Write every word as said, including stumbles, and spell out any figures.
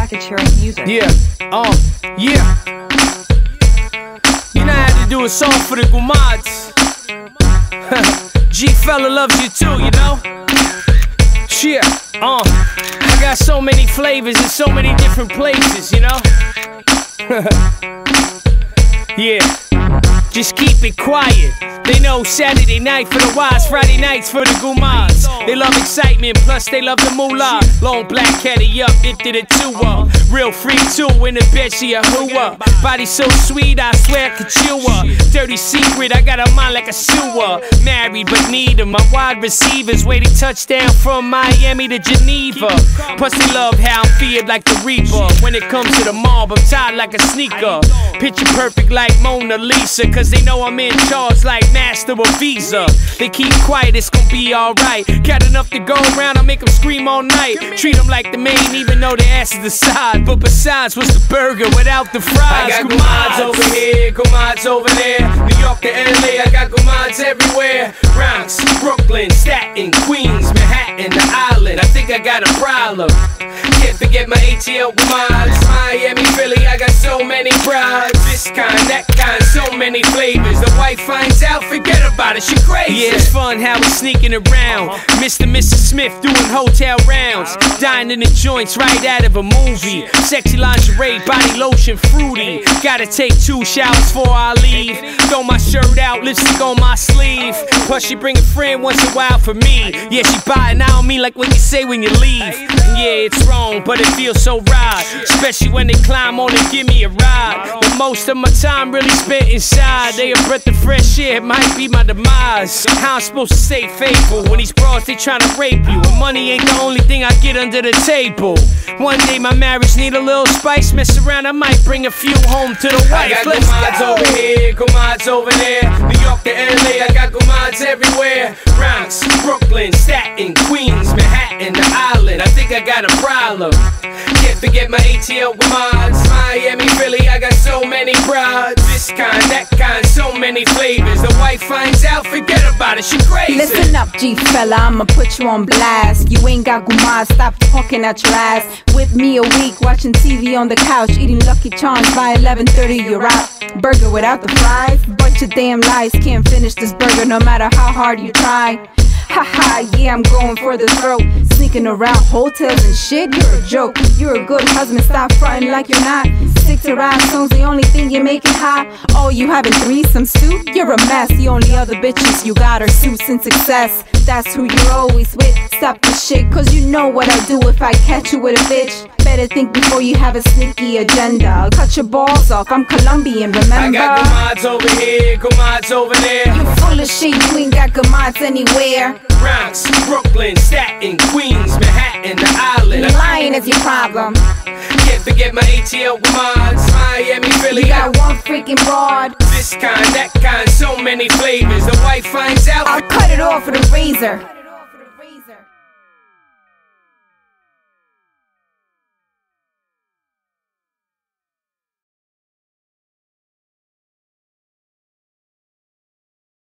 Profit-sharing music. Yeah, um, yeah. You know how to do a song for the Gumads. G-Fella loves you too, you know? Yeah, uh, I got so many flavors in so many different places, you know? Yeah, just keep it quiet. They know Saturday night for the wise, Friday nights for the Gumads. They love excitement, plus they love the moolah. Long black caddy up, it did it too up. Real free too, in the bed she a hooah. Body so sweet, I swear I could chew her. Dirty secret, I got a mind like a sewer. Married but need her, my wide receivers waiting touchdown from Miami to Geneva. Plus they love how I'm feared like the Reaper. When it comes to the mob, I'm tied like a sneaker. Picture perfect like Mona Lisa, cause they know I'm in charge like Master of Visa. They keep quiet, it's gonna be alright. Got enough to go around, I make them scream all night. Treat them like the main, even though the ass is the side. But besides, what's the burger without the fries? I got Gumads over here, Gumads over there. New York to L A, I got Gumads everywhere. Bronx, Brooklyn, Staten, Queens, Manhattan, the island. I think I got a problem. Can't forget my A T L Gumads. Miami, Philly, I got so many brides. This kind, that kind, so many flavors. The wife finds out, forget about it, she crazy. Yeah, it's fun how we sneaking around. Mister and Missus Smith doing hotel rounds. Dying in the joints right out of a movie. Sexy lingerie, body lotion, fruity. Gotta take two showers before I leave. Throw my shirt out, lipstick on my sleeve. Plus she bring a friend once in a while for me. Yeah, she buy it, I don't mean like what you say when you leave. Yeah, it's wrong, but it feels so right. Especially when they climb on and give me a ride. But most of my time really spent inside. They a breath of fresh air, it might be my demise. How I'm supposed to stay faithful when these bras they tryna rape you? And money ain't the only thing I get under the table. One day my marriage need a little spice. Mess around, I might bring a few home to the wife. I got Let's Gumads go. Over here, Gumads over there. New York to L A, I got Gumads everywhere. Bronx, Brooklyn, Staten, Queens, Manhattan, the island. I think I got a problem. Can't forget my A T L Gumads. Miami, Philly, I got so many brides. This kind, that kind, so many flavors. The wife finds out, forget about it, she crazy. Listen up, G-Fella, I'ma put you on blast. You ain't got Gumads, stop talking at your ass. With me a week, watching T V on the couch, eating Lucky Charms by eleven thirty, you're out. Burger without the fries, bunch of damn lies. Can't finish this burger no matter how hard you try. Haha, yeah, I'm going for the throat. Sneaking around hotels and shit, you're a joke. You're a good husband, stop fronting like you're not. Stick to rap songs, the only thing you make it hot. Oh, you having threesomes too? You're a mess. The only other bitches you got are suits and success. That's who you're always with. Stop the shit, cause you know what I'll do if I catch you with a bitch. Better think before you have a sneaky agenda. I'll cut your balls off, I'm Colombian, remember? I got Gumads over here, Gumads over there. You full of shit, you ain't got Gumads anywhere. Bronx, Brooklyn, Staten, Queens, Manhattan, the island. Lying is your problem. Can't forget my A T L Gumads. Miami, Philly, you got one freaking broad. This kind, that kind, so many flavors. The wife finds out, I'll cut it off with a razor.